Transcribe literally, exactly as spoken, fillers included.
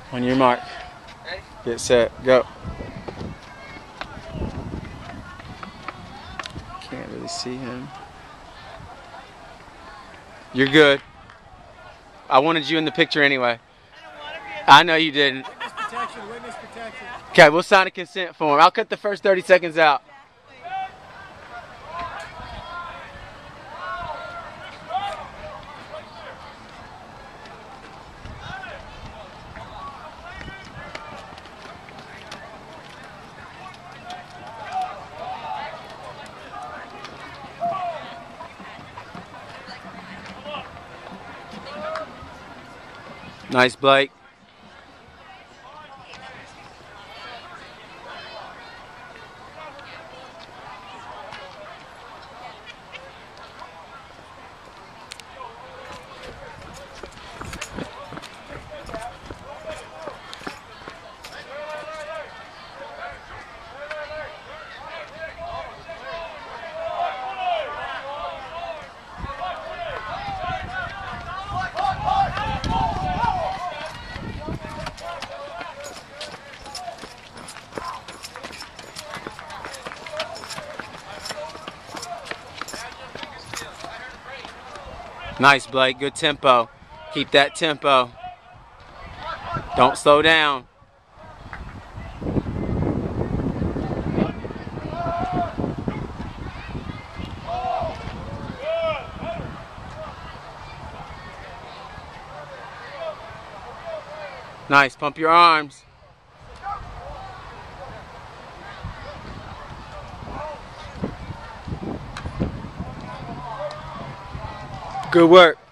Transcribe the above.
On your mark. Get set. Go. Can't really see him. You're good. I wanted you in the picture anyway. I know you didn't. Witness protection, witness protection. Okay, we'll sign a consent form. I'll cut the first thirty seconds out. Nice, Blake. Nice, Blake. Good tempo. Keep that tempo. Don't slow down. Nice. Pump your arms. Good work.